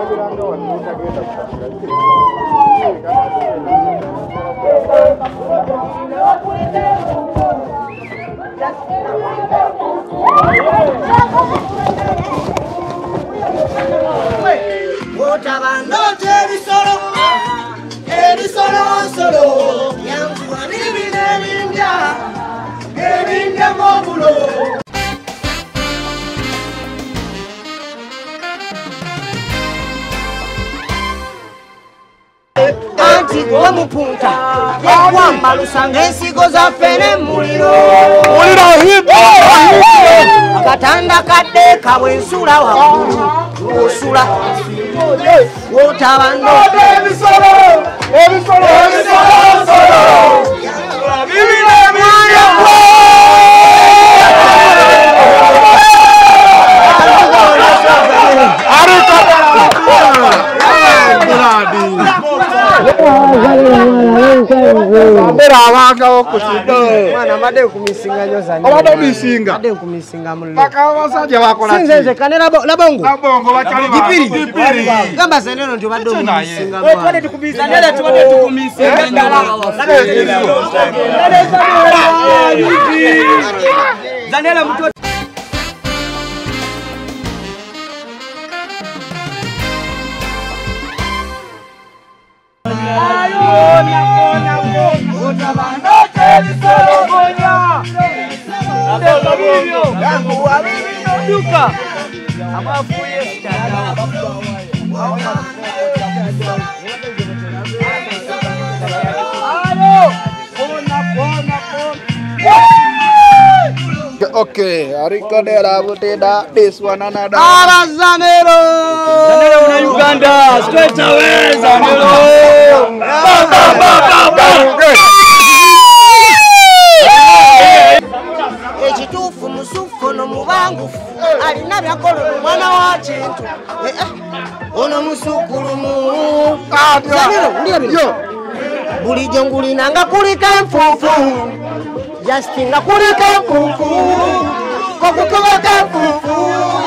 Wamupunta yakwamba lusanga ensigo zaffe muliro akatanda kadde kabwensula waggulu osula wotabando ebisolo Abanga okusido mwana made kumisinga nyoza ni abade misinga made kumisinga mullo baka basajja bakola sinze kanera labongo bachali gipiri gamba zeneno nti bade kumisinga we twade tukubiza nele twade tukumisinga ndala zanela mtoto okay, arikodera buteda this one another. Zanero una Uganda straight away Zanero. Ekitufu musufu no mubangufu alina byakolo mwana wa kintu ono musukulumu Zanero ndiye bino bulijjo ngulina nga kulika enfuufu Justin nga kulika enfuufu kokukubaka enfuufu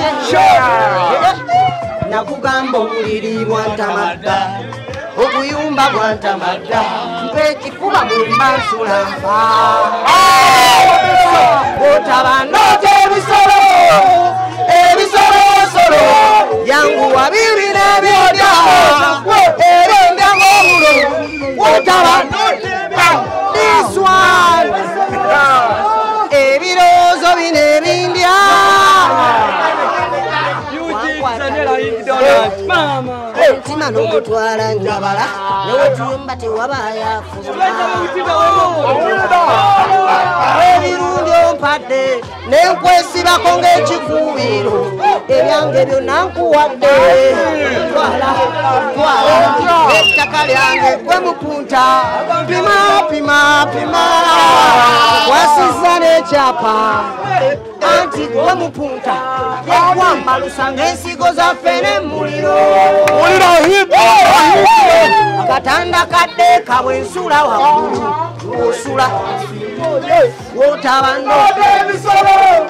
nakugamba obuliri bwantamadda obuyumba bwantamadda mpekifuba mulimansula nfa otabanoja ebisolosolo yanguwa bibiri n'ebyodya erinda ng'omulo otabanoja this one ebirowoozo bino ebindya omutima n'ogutwala njabala newetuyumba tewabaayafu ebirundi ompadde nenkwesibako ng'ekikuubiro ebyange byonna nkuwadde twala ettaka lyange gwe mupunta pima wasiza n'ekyapa anti gwe mupunta yakwamba lusanga ensigo zaffe muliro akatanda kadde kabwensula waggulu osula wotabando ebisolo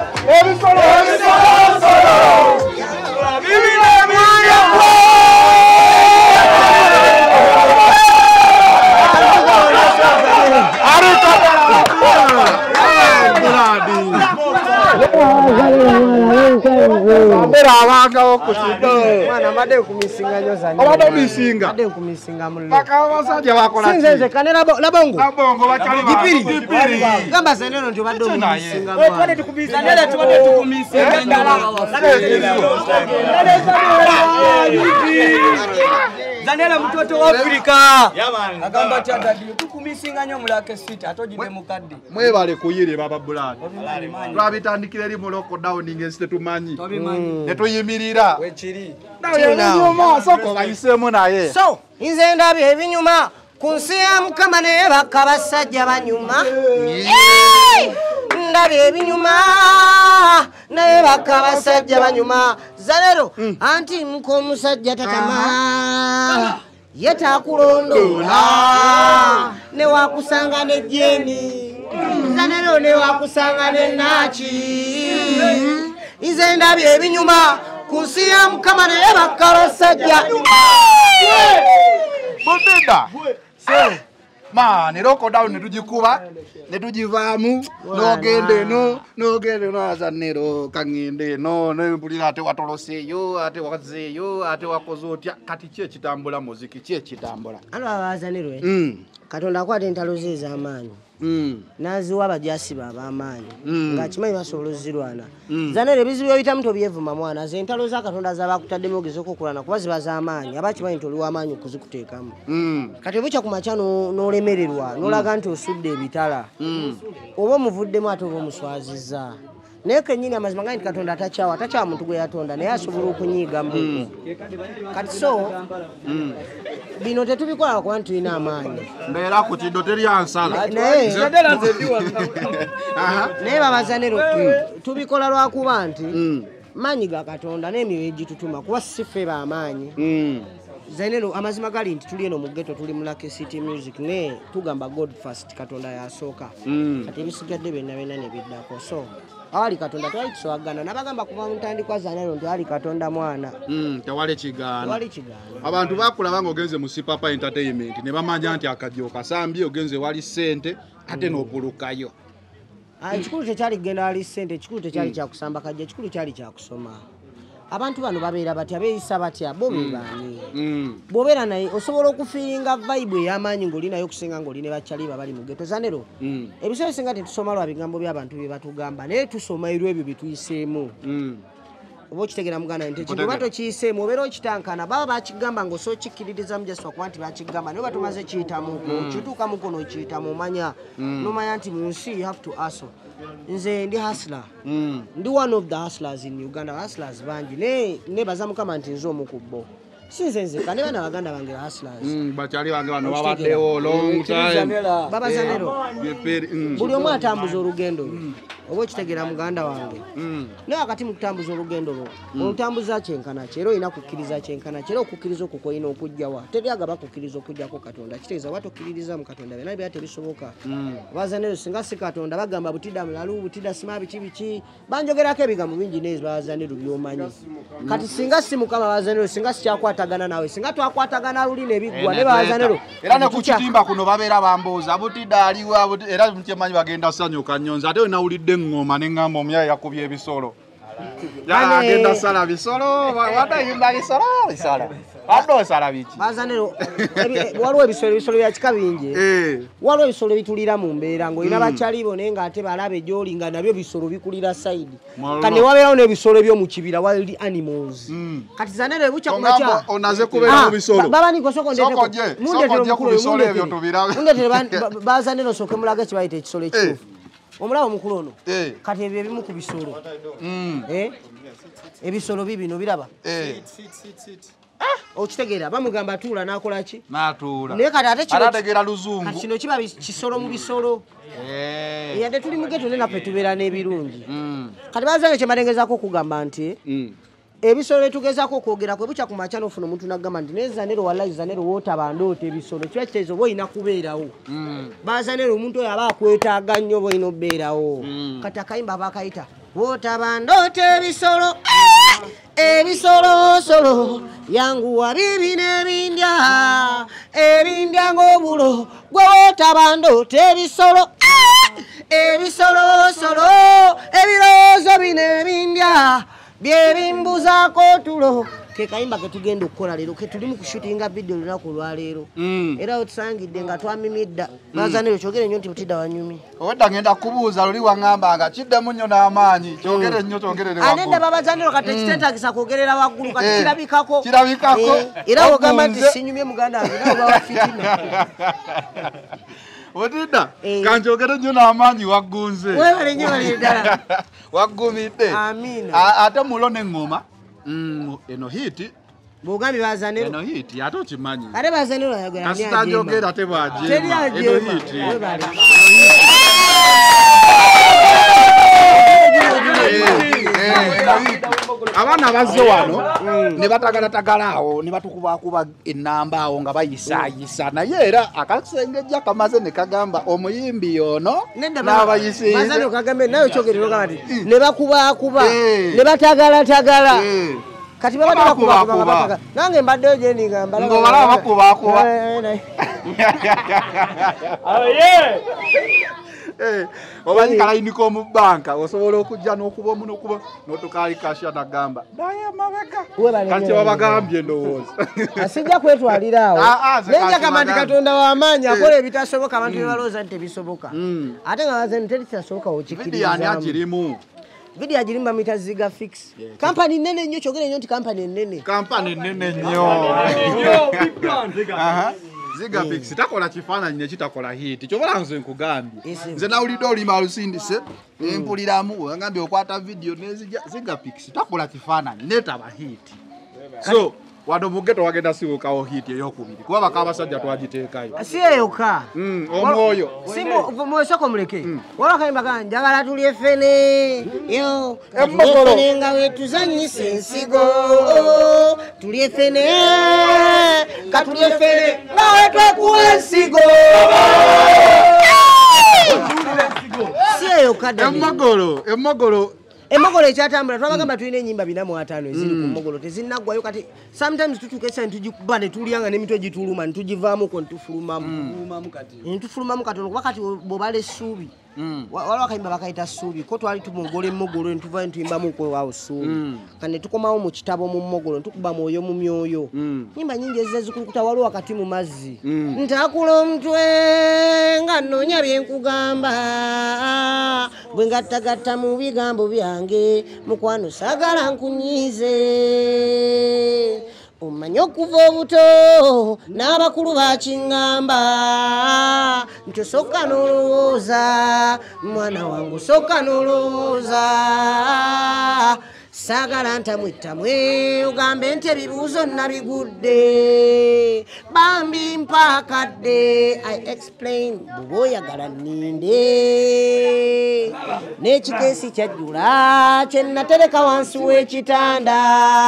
abanga okusido mwana made kumisinga nyoza ni abade misinga made kumisinga mullo baka basajja bakola sinze kanera labongo bachali gipiri gamba zeneno nti bade kumisinga we twade tukubiza nele twade tukumisinga ndala zanela mtoto wa Afrika agamba tata tukumisinga nyo mulake sita atojide mukadde mwebale kuyire baba bulani twabitandikira eri muloko downing esite tumanyi netuyimirira wechiri nyuma soko bayisemu naye so inze ndabye ebinyuma ku nsi ya Mukama naye bakabasajja banyuma ndabye ebinyuma naye bakabasajja banyuma Zanero anti mko musajja tatama yetakulondola ne wakusanga ne jeni Zanero ne wakusanga ne nachi ize ndabye ebinyuma kunsiya mukama naye bakka basajja Butida mani lockdown netugikuba netugivaamu nogende no azanero kangende no nempulira ate watoloseeyo ate wazeeyo ate wakoze otya kati ki ekitambula muziki ki ekitambula ano abazanirwe katonda akwata entalo ze ez'amaanyi naziwa abajasi b'ab'amaanyi ng'akimanyi basobola ozirwana zanero ebizibu ebiyitamu tobyevuma mwana ze entalo za katonda zabakutaddemu ogezeeko okulwana kuba ziba z'amaanyi abakimanyi nti oli w'amaanyi okuzikuteekamu kati obukya ku makya n'olemererwa n'olaga nti osudde ebitala oba omuvuddemu ate oba omuswazizza naye kennyini amazima gandi katonda atakyawa muntu gwe yatonda naye asobola okunyiiga mbuko kati so bino tetubikola kuba tulina amaanyi mbeera ku kiddo teryansala naye babazanero tubikola lwakuba nti maanyi ga katonda n'emyoyo egitutuma kuba sife b'amaanyi zanero amazima gali nti tuli eno mu ghetto tuli mu Lucky City Music ne tugamba God first katonda yasooka kati ebisigadde byonna ne biddako so awali katonda twali tuswagana nabagamba kuba mutandikwa zanero nti ali katonda mwana tewali kigaana abantu bakulaba ng'ogenze mu Sipapa Entertainment ne bamanya nti akajjo kasambye ogenze wali ssente ate n'obulukayo ekikulu tekyali kugenda wali ssente ekikulu tekyali kyakusamba kajja ekikulu kyali kyakusoma abantu bano babeera batya beeyisa batya bo bebaani bw'obeera naye osobola okufiiringa vibe ey'amaanyi ng'olinayo okusinga ng'oli ne bakyaliba bali mu ghetto zanero ebiseera ebisinga tetusoma lwa bigambo by'abantu bye batugamba naye tusoma erw ebyo bye tuyiseemu oba okitegeera muganda nti ekintu oba tokiyiseemu obeera okitankana baba bakigamba ng'osobola okikkiririzamu jaswa kuba nti bakigamba naye oba tumaze kiyitamuko okituukamuko n'okiyitamu omanya n'omanya nti mu nsi you have to hustle nze ndi hustler ndi one of the hustlers in Uganda hustlers bangi ne baza mukama nti nze omukubbo sinze nzeka ne bana baganda bange hustlers bakyali bange bano babaddewo long time babazanero buli omu atambuza olugendo lwe oba okitegeera muganda wange naye wakati mu kutambuza olugendo lwo olutambuza kyenkana kye era olina kukkiriza kyenkana kye era okukkiriza okwo kwolina okujjawa teryaga bakukkiriza okugjako katonda kitegeeza oba tokkiririza mu katonda byonna byera tebisoboka bazanero singa si katonda bagamba butidda mulalu butidda sima biki banjogerako ebigambo bingi neezi bazanero by'omanyi kati singa si mukama bazanero singa si kyakwatagana nawe singa twakwatagana luli nebiggwa ne bazanero era ne ku kitimba kuno babeera bambooza butidda aliwa era mukyemanyi bagenda sanyuka nnyonza ate wenawulidde ngoma neŋŋamba omuyaya yakubye ebisolo agenda sala bisolo watayimba bisolo wadde osala biki bazanero waliwo ebisolo bya kika bingi waliwo ebisolo ebitulira mu mbeera ng'olina bakyalibo naye ng'ate balaba egy'oli nga nabyo bisolo bikulira sayidi kati wabeerawo n'ebisolo eby'omu kibira wild animals kati zanero ebukya ku makya onaze kubeera mu bisolo babaniko soko ndeeteko bazanero soke mulaga ekibayita ekisolo ekituufu omulaba omukulu ono kati ebyo ebimu ku bisolo ebisolo bibino biraba okitegeera bamugamba tuula n'akola ki naye kati ategeera luzungu kino kiba kisolo mu bisolo yadde tuli mu ghetto nenaffe tubeera n'ebirungi kati bazange kye mbalengezako okugamba nti ebisolo etugezaako okwogera kwe bukya ku makya n'ofuna omuntu n'agamba nti naye zanero wallahi zanero wootaba ndoota ebisolo kiba kitegeeza oba olina kubeerawo bazanero omuntu oyo aba akwetaaga nnyo oba olina obbeerawo kati akayimba aba akayita wootaba ndoota ebisolo ebisolosolo yanguwa bibi n'ebindya ng'obulo gwe wootaba ndoota ebisolo ebisolosolo ebirowoozo bino ebindya byebimbuzaako tulo ke kayimba ke tugenda okukola leero ke tuli mu kushutinga video lunaku olwaleero era otusangidde nga twamimidda bazanero kyogere nnyo nti butidda wanyumi owedda ngenda kubuuza luli waŋŋamba nga kiddemu nnyo n'amaanyi kyogere nnyo kyogerere waggulu anedda babazanero kati ekiteetagisa kwogerera waggulu kati kirabikako era wogamba nti sinyumye muganda wange nawe bawa fitina Butidda kankyogere nnyo n'amaanyi waggunze webale nnyo balire ddala waggumidde ate mulo n'eŋŋoma eno hiti bwogambye bazanero eno hiti ate okimanyi ate bazanero ayogera kasitanjogera ate bwajeema eno hiti abaana bazze wano ne batagalatagala awo ne batukubakuba ennamba awo nga bayisaayisa naye era akasengejja kamaze ne kagamba omuyimbi ono n'abayisinze kagambe nayo kyogerero kati ne bakubakuba ne batagalatagala kati babadde bakuba nange mbaddeyo gye ningamba ngobala bakuba obanyi kalayiniko mu banka osobola okujja n'okuba omu n'okuba n'otukaali kasha nagamba naye mabega kati babagambye ndowooza asijja kwetwalira awo nenja kamanti katonda w'amaanyi akola ebitasoboka abantu bebalooza nti tebisoboka ate nga baze teritasoboka okikirimu video agirimba mita ziga fix company nene nnyo kyogere nnyo nti company nene nnyo ziga fix takola kifaananyi ne kitakola hit kyobola nze nkugambye nze nawulidde olima alusindise nempuliramu ngambye okwata video nezija ziga fix takola kifaananyi netaba hit so wano mugeto wagenda sibukawo hit eyokubiri kuba bakabasajja twagiteekayo si eyoka omwoyo mwesoko muleke wala kayimba kanje njagala tulye fene yo emmogolo nga wetuzanyise ensigo tulye fene katulye fene nga wetwekuwa ensigo si eyoka emmogolo Emogolo ekyatambula twabagamba tulina ennyimba 45 eziri ku mogolo tezinnaggwayo kati sometimes tutuuka essa netugikuba ne tulyanga n'emitwe gituluma ne tugivaamuko ne tufulumamu katono kuba kati bw'obala essuubi waliwo akayimba bakayita ssuubi ko twali tumugola emmogolo ne tuvayo ne tuyimbamuko waawo ssuubi kati ne tukomawo mu kitabo mu mogolo ne tukuba mwoyo mu myoyo nnyimba nyingi ezizza zikulukuta waliwo wakati mu mazzi ntakula omutwe nga nnoonya bye nkugamba bwe ngattagatta mu bigambo byange mukwano saagala nkunyiize omanyi okuva obuto n'abakulu bakiŋŋamba nti osooka n'olowooza mwana wange osooka n'olowooza saagala ntamwettamwe ogambe nti ebibuuzo nabigudde bambi mpaakadde I explain bw'oba oyagala nninde n'ekikeesi kyajjula kye natereka wansi w'ekitanda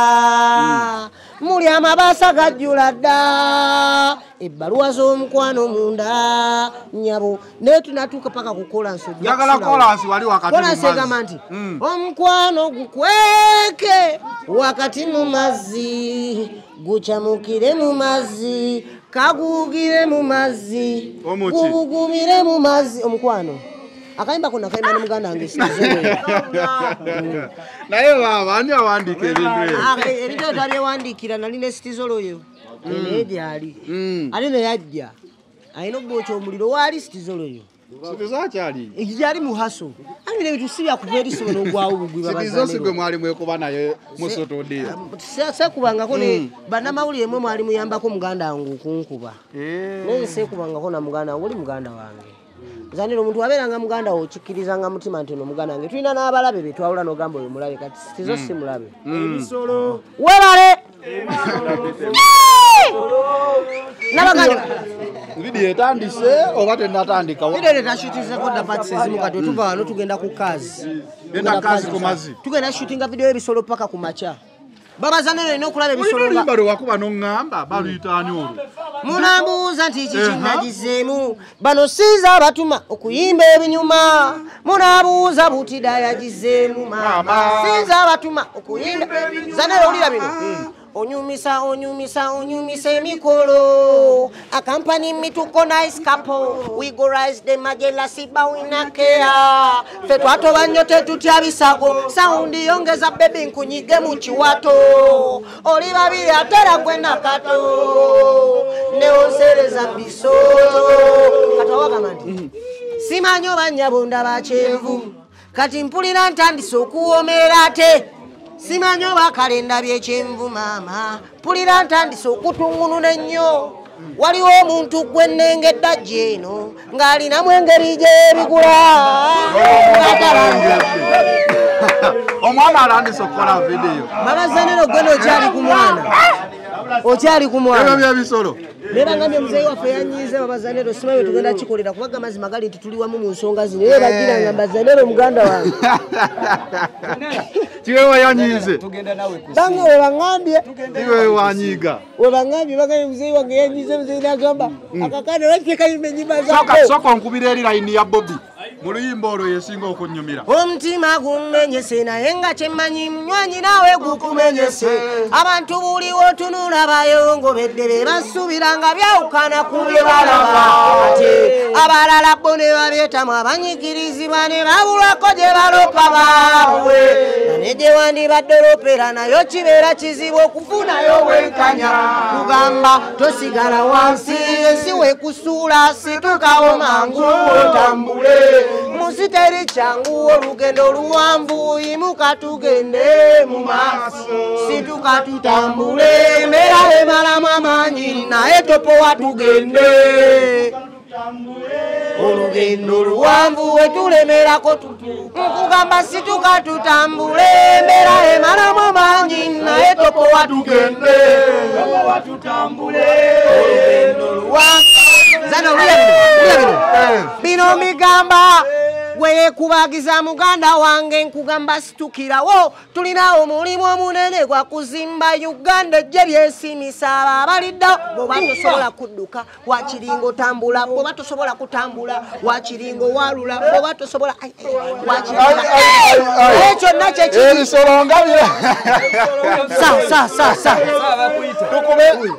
muli amabaasa gajjula dda ebbaluwa z'omukwano munda nyabo naye tunatuuka paka kukola njagala kolansi wali wakati kolansi egamba nti omukwano gukweke wakati mu mazzi gucamukire mu mazzi kaguugire mu mazzi gubugumire mu mazzi omukwano akayimba konna kayimba ne muganda wange naye baba ani awandiika ebintu twabyewandiikira nali ne sitizoloyo naye gyali ate ne yajja alina okubooca omuliro waali sitizoloyo gyali mu haso ani bino ebintu si byakuva eri sobola ogwawo bugwi mwali mwekuba naye musotoddeyo seekubangako ne bannamawulire mwe mwali muyambako muganda wange okunkuba naye seekubangako na muganda wange oli muganda wange zanira omuntu wabeeranga muganda wo okikkirizanga mutima nti no muganda wange tulina n'abalabe be twawula n'ogamba oyo mulabe kati tizo si mulabe ebisolo webale nabaganda vidiyo etandise oba tenatandika vidiyo netashutizeko dapatisi ezimu kati wetuva wano tugenda ku kazi ku mazzi tugenda shootinga vidiyo y'ebisolo paka ku makya babazanero olina okulaba ebisolo wakuba n'oŋŋamba baluyitaani olwo munambuuza nti kikinagizeemu bano siiza abatuma okuyimba ebinyuma munabuuza butida yagizeemu maama siiza abatuma okuyimba zanero olira bino onyumisa emikolo a company mituko nice couple we go rise the majelasi bawinakea fe twatoba nnyo tetutya bisago saundi yongeza bebi nkunyige mu kiwato oli babiri atera gwenda kato neonsereza bisoto katawagamba nti simanyi oba nnyabunda bakyenvu kati mpulira ntandise okuwoomera ate simanyi oba kalenda byekyenvu maama mpulira ntandise okutungunula ennyo waliwo omuntu gwe nnengedda gyeno ng'alinamu engeri gy'ebigula omwana alandise okukola vidiyo babazaniro gweno okyali ku mwana byebisolo nebangambye muzeeyi waffe yanyiize babazaniro simawe tugenda kikolera kubaga mazima gali nti tuli wamu mu nsonga zino ye bagiranga mbazaniro muganda wange kiwe wayanyiize bange webangambye kiwe wanyiiga webangambye bagambye muzeeyi wange yanyiize muzeeyi nagamba akakanda lwaki tekayimba enyimba soko nkubira eri layini ya bobi mu luyimba olwo yesinga okunnyumira. Omutima gumenyese naye nga kyemmanyi munywanyi nawe gukumenyese. Abantu buli wotunula bayongobedde be basuubira nga byawukana ku bye balaba. Ate abalala bo ne babyetamu abanyigirizibwa ne babulako gye balopa baabwe. Nane gye wandibadde olopera nayo kibeera kizibu okufunayo wenkanya. Kugamba tosigala wansi ensi wekusuula situkawo mangu otambule. Musi teri kyangu olugendo luwanvu yimuka tugende mu maaso. Situka tutambule embeera emalamu amaanyi naye topowa tugende. Olugendo luwanvu wetulemerako nkugamba situka tutambule embeera emalamu amaanyi naye topowa tugende. Olugendo luwanvu zano bino migamba gwe kubagiza muganda wange nkugamba situkirawo. Tulinawo omulimu omunene gwa kuzimba Uganda ejje lyesimisa abalidda. Bw'oba tosobola kudduka wakiringo otambula, bw'oba tosobola kutambula wakiringo walula, bw'oba tosobola wakiringo kyonna kyekiri Ebisolo nga sa tukube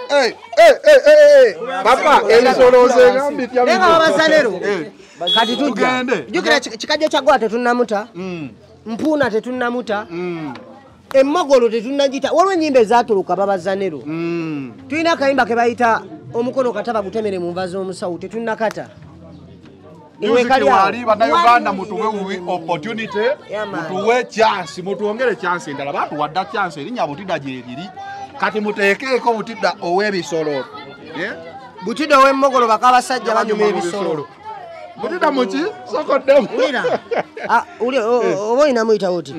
papa ebisolo zegambitya nenga babasanero kati tujja jukira kikajja kyagwa tetunnamuta mpuuna tetunnamuta emmogolo tetunnagita waliwo ennyimba ezatuluka babazanero tulina akayimba ke bayita omukono kataba gutemere mu nva z'omusawo tetunnakata wali bannayuganda mutuwe opportunity mutuwe chance mutuwongere chance endala batuwadda chance erinnya Butidda gye liri kati muteekeeko Butidda ow'ebisolo Butidda ow'emmogolo bakabasajja banyuma ebisolo Butidda muki sokoddemu oba olina muyita oti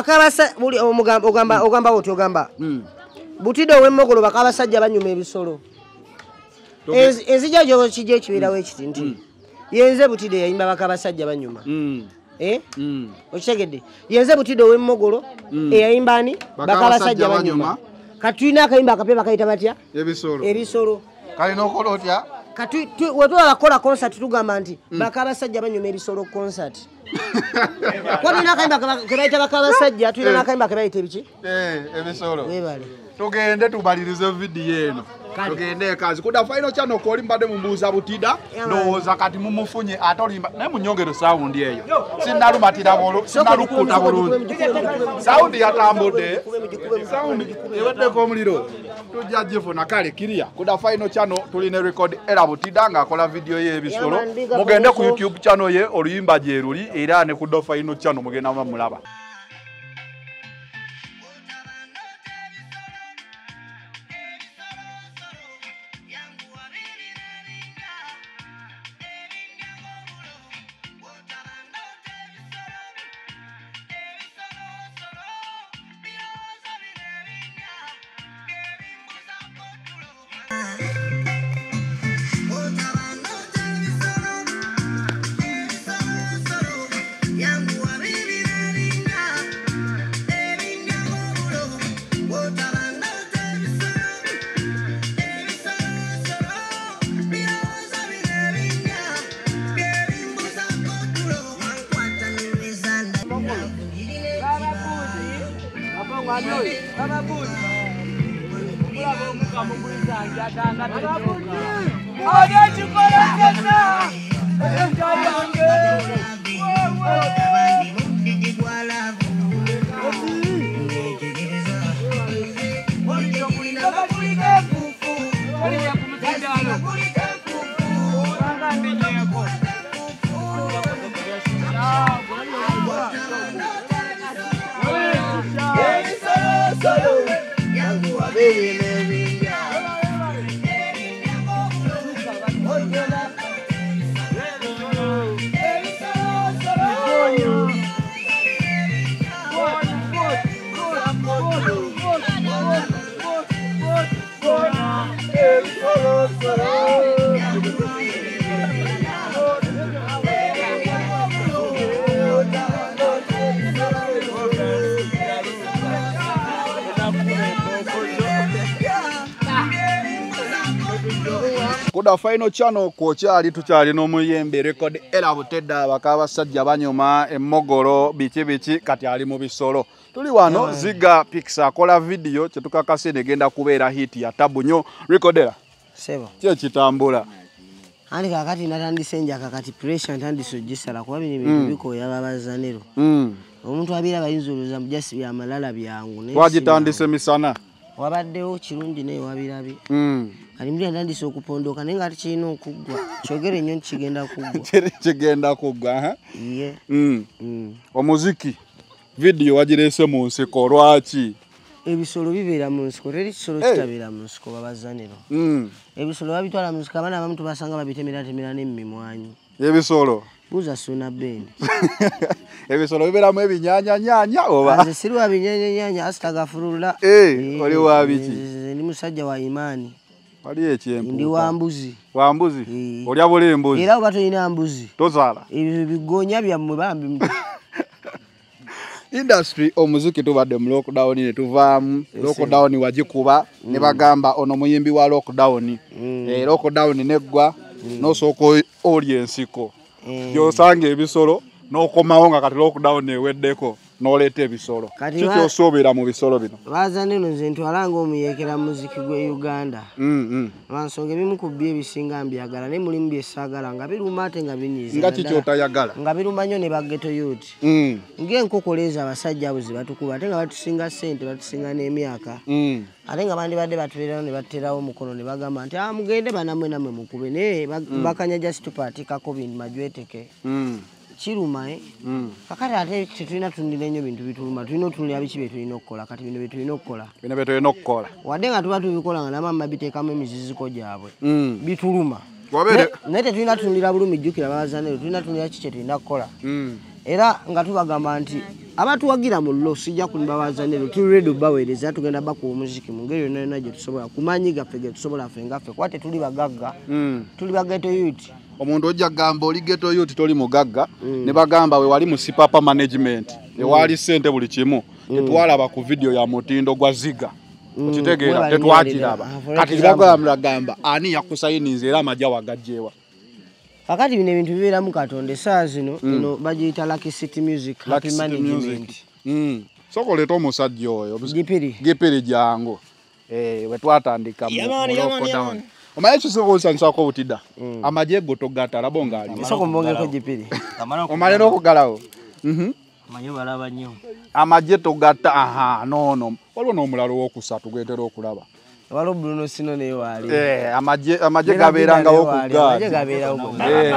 ogamba oti ogamba Butidda ow'emmogolo bakabasajja banyuma ebisolo enzija gyo kijja ekibeerawo ekiti nti yenze Butidda yayimba bakabasajja banyuma okitegedde yenze Butidda ow'emmogolo eyayimba ani bakabasajja banyuma kati tulina akayimba akapya bakayita batya ebisolo kale n'okola otya kati wetwala bakola concert tugamba nti bakabasajja banyuma ebisolo concert tulina akayimba ke bayita bakabasajja tulina n'akayimba ke bayita ebiki ebisolo webale tugende tubalirize vidiyo eno tugende kazi kuda final channel ko limbade mumbuza Butidda ndowooza kati mumufunye ate olimba naye munyongero saundi eyo sinnalumatira bolo sinnalukuta bulungi saundi yatambudde saundi eweddeko omuliro tujja gifuna kale kiriya kuda final channel tuline record era Butidda ng'akola vidiyo y'ebisolo mugende ku YouTube channel ye oluyimba gye luli era ne kuda final channel mugenda mulaba. Kuda final channel kochali tuchali n'omuyembe record era butedda bakabasajja banyoma emmogolo bichi kati ali mu bisolo. Tuli wano Ziga Pixar akola video kyetukakase negenda kubeera hit ya tabu nnyo recordera. Sebo. Kye kitambula. Ani kakati natandise nja kakati pressure ntandise gisala kuba bintu biko yababazaniro. Omuntu abira bayinzuluza mujasi bya malala byangu ne. Twagitandise misana. Wabaddewo kirungi naye wabirabi. Ali muli ntandise okupondoka naye nga tikirina okuggwa. Kyogere nnyo kigenda kuggwa. Kigenda kuggwa ha? Iye. Omuziki video wagirese mu nsiko lwaki? Ebisolo bibeera mu nsiko teri kisolo kitabeera mu nsiko babazaniro. Ebisolo babitwala mu nsiko abana abamu tubasanga babitemera n'emmimwanyi. Ebisolo buza suna bendi. Ebisolo bibeeramu ebinyaanya oba? Nze siri wa binyaanya astagfirullah. Oli wa biki? Ndi musajja wa imani. Wali ekyempu. Ndi wa mbuzi. Wa mbuzi? Olya buli mbuzi? Era oba tolina mbuzi. Tozaala? Ebyo bigonya byammwe bambi. Industry omuziki tubadde mu lockdown ne tuvaamu. Lockdown wagikuba ne bagamba ono muyimbi wa lockdown. Lockdown neggwa n'osooka oli ensiko. Gyosanga ebisolo n'okomawo nga kati lockdown eweddeko n'oleeta ebisolo. Kiki osoobera mu bisolo bino? Bazaniro nze ntwalanga omuyekera muziki gwe Uganda. Lwansonga ebimu ku bye ebisinga mbyagala naye mulimu byesaagala nga biruma ate nga binyiiza. Nga kiki otayagala? Nga biruma nnyo ne baggeto youth. Ng'enkokoleeza abasajja abo ze batukuba ate nga batusinga ssente batusinga n'emyaka. Ate nga bandibadde batubeerawo ne batterawo omukono ne bagamba nti mugende banamwe namwe mukube naye bakanya just tupaatikako bintu majweteke. Kiruma kakati ate tetulina tundira nnyo bintu bituluma tulina otunulira biki bye tulina okukola kati bino bye tulina okukola wadde nga tuba tubikola nga namama biteekamu emiziziko gyabwe bituluma naye tetulina tunulira bulumi jjukira babazaniro tulina tunulira kiki kye tulina kukola era nga tubagamba nti abatuwagira mu lo sijja kulimba babazaniro tuli ready obaweereza tugenda bakuwa omuziki mu ngeri yonna yonna gye tusobola ku maanyi gaffe ge tusobola ffe ngaffe kuba tetuli bagagga tuli baggeto youth. Omuntu ojja gamba oli ghetto youth toli mugagga ne bagamba we wali mu Sipapa management ewali ssente buli kimu tetwalaba ku video ya mutindo gwa Ziga okitegeera tetwakiraba kati bagamba ani yakusayiniza era amajja wagajjeewa kakati bino ebintu bibeera mu Katonda essaawa zino ino bagiyita Lucky City Music Happy Management. Sokoleeta omusajja oyo Gipiri jangu we twatandika mu lockdown. Omaye kisobola nsako butida. Amaje goto gatala bonga ali. Soko mbongeko Gipiri. Omale n'okugalawo. Amaje balaba nnyo. Amaje togata no. Waliwo n'omulalo w'okusatu gwetera okulaba. Waliwo Bruno Sino ne wali. Amaje gabeeranga okugaata. Amaje gabeera ugo.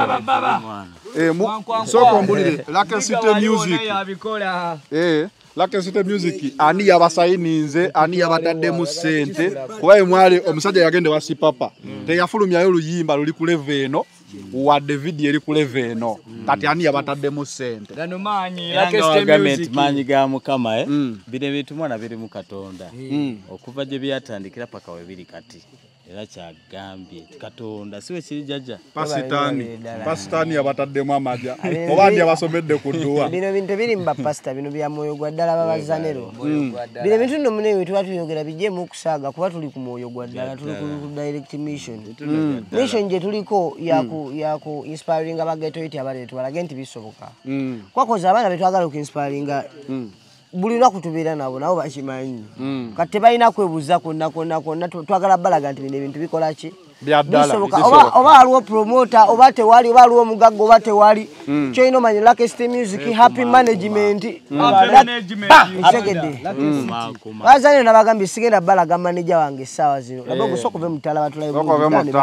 Soko mbulire Lucky City Music. Lucky City Music ani yabasayininze ani yabatadde ssente kuba mwali omusajja yagende wa Sipapa teyafulumyayo oluyimba luli ku level eno wadde video eri ku level eno kati ani yabatadde ssente gano maanyi Lucky City Music maanyi ga Mukama bire bintu mwana biri mu Katonda okuva gye byatandikira paka we biri kati era kyagambye Katonda siwe kiri jjajja pasitani yabataddemu amaja oba ndi abasomedde ku dduwa bino bintu biri mu bapasita bino bya mwoyo gwa ddala babazaniro bino bintu nno munewe tuba tuyogera bijjeemu okusaaga kuba tuli ku mwoyo gwa ddala tuli ku direct mission gye tuliko yaku inspiring abageto iti abaleetu balage nti bisoboka kwakoza abaana betwagala okuinspiringa buli lunaku tubeera nabo bakimanyi kati tebalina kwebuuza kwonna twagala balaga nti bino ebintu bikola ki bisoboka oba waliwo promota oba tewali oba waliwo omugagga oba tewali kyolina omanyi Lucky City Music Happy Management ntegedde bazanire nabagambye sigenda balaga maneja wange essaawa zino nabwe gusooka ove mutala batulayo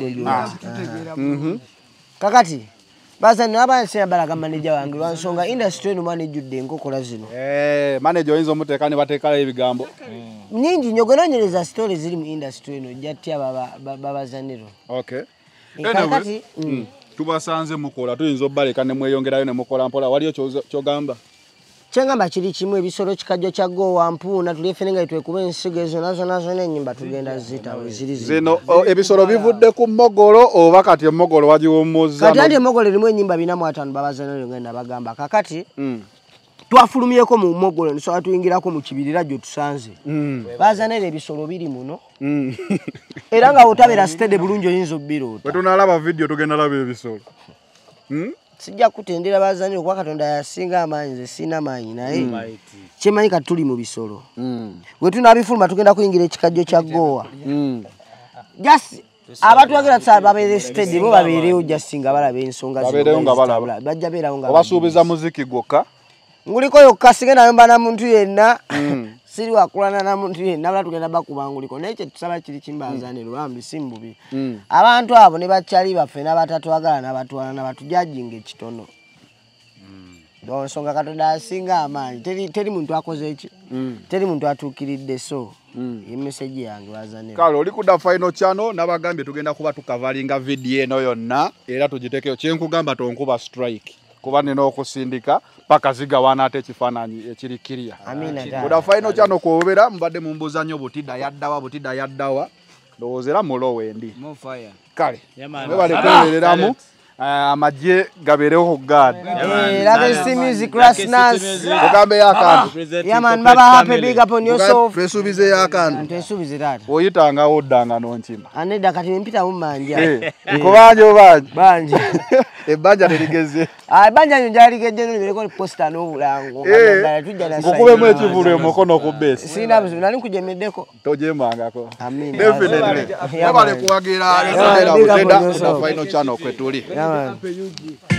kakati bazanire abansena balaga maneja wange lwansonga industry eno manejjudde enkokola zino manager oyinza omuteeka ne bateekalayo ebigambo nyingi nnyo gononyereza story ziri mu industry eno jjatya babazaniro kakati tubasanze mukola tuyinza obbaleka ne mweyongerayo ne mukola mpola waliyo kyogamba kyengamba kiri kimu ebisolo kikajjo kya goowa mpuuna tuli ffene nga twekuba ensigo ezo nazo n'ennyimba tugenda zitawe ziri zino ebisolo bivudde ku mmogolo oba kati emmogolo wagiwummuza kati ati emmogolo erimu ennyimba 45 babazaniro ngenda bagamba kakati twafulumyeko mu mmogolo nisobola tuyingirako mu kibirira gyo tusanze bazanira ebisolo biri muno Era nga otabera steady bulungi oyinza obbirota. Bwe tunalaba video tugenda laba ebisolo. Sijja kutendera bazanire kuba Katonda yasinga amaanyi nze sina maanyi naye kyemanyi kati tuli mu bisolo. Bwe tunaabifuluma tugenda kuyingira ekikajjo kya Goa. Just abantu bagenda tusaba babeere steady bo babeerewo just nga balaba ensonga babeerewo nga balaba. Bajja beerawo nga Obasuubiza muziki gwokka. Nguliko yokka sigenda yomba na muntu yenna. Siri wakulana na muntu yenna bala tugenda bakuba nguliko naye kye tusaba kiri kimbazaniro bambi simbubi. Abantu abo ne bakyali baffe n'abatatwagala n'abatwala n'abatujajinga ekitono. Nsonga Katonda asinga amaanyi teri muntu akoze eki teri muntu atuukiridde so message yange bazanire kale oli kuda final channel nabagambye tugenda kuba tukavalinga video eno yonna era tugitekeyo kyenkugamba tonkuba strike kuba nina okusindika paka zigawana ate ekifaananyi ekirikiria kuda final channel kwobera mbadde mumbuuza nnyo butida yaddawa ndowoozera mulo wendi kale webalekwebereramu amajje gabeerewo God. Legacy Music Listeners. Ugambe yakantu. Yeah man, baba happy big up on yourself. Twesubize yakantu. Twesubize tata. Oyitanga oddanga n'onkima. Anedda kati mpita mu manja. Nkubanje obanje. Banje. Ebbanja terigeze. Ebbanja njaligedde n'ebireko posta n'obulango. Nkukubemu ekivulu emukono ku base. Sina buzibu nali nkujemeddeko. Tojemangako. Amin. Definitely. Webale kuwagira leero buteda final channel kwetuli. Yeah man.